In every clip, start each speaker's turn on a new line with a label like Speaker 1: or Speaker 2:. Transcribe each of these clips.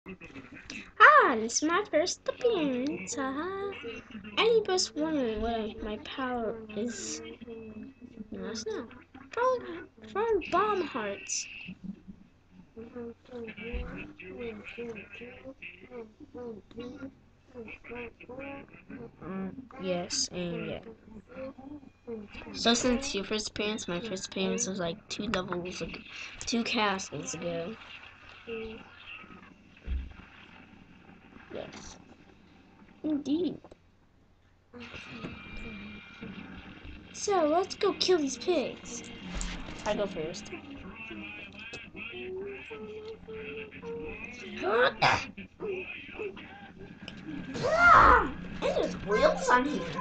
Speaker 1: Ah, this is my first appearance. Haha. Any of us wondering what my power is? No, it's not. From bomb hearts. Yes, and yeah. So since your first appearance, my first appearance was like 2 levels ago, 2 castles ago. Yes. Indeed. So let's go kill these pigs. I go first. And there's wheels on here.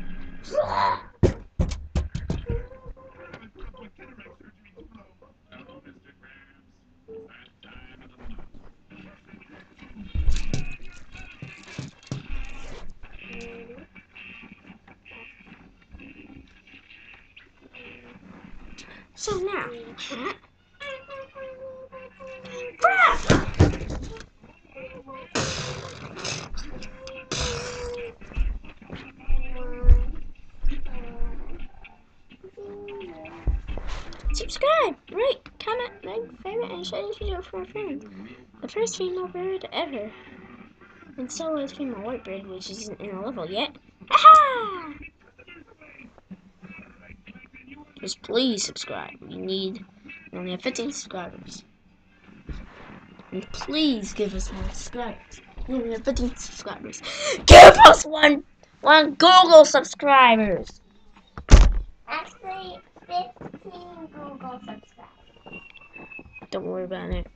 Speaker 1: So now, subscribe, rate, comment, like, favorite, and share this video for a friend. The first female bird ever. And so is female white bird, which isn't in a level yet. Aha! Just please subscribe. We only have 15 subscribers. And please give us more subscribers. We only have 15 subscribers. Give us one Google subscribers.
Speaker 2: Actually, 15 Google subscribers.
Speaker 1: Don't worry about it.